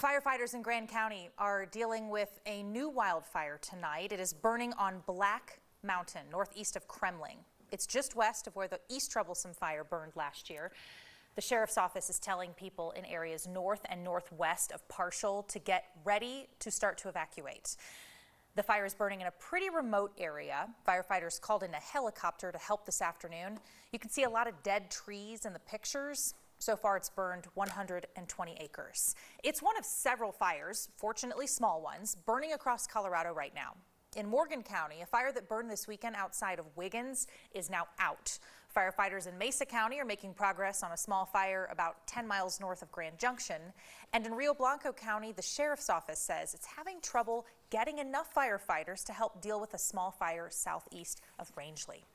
Firefighters in Grand County are dealing with a new wildfire tonight. It is burning on Black Mountain, northeast of Kremling. It's just west of where the East Troublesome fire burned last year. The sheriff's office is telling people in areas north and northwest of Parshall to get ready to start to evacuate. The fire is burning in a pretty remote area. Firefighters called in a helicopter to help this afternoon. You can see a lot of dead trees in the pictures. So far, it's burned 120 acres. It's one of several fires, fortunately small ones, burning across Colorado right now. In Morgan County, a fire that burned this weekend outside of Wiggins is now out. Firefighters in Mesa County are making progress on a small fire about 10 miles north of Grand Junction. And in Rio Blanco County, the sheriff's office says it's having trouble getting enough firefighters to help deal with a small fire southeast of Rangeley.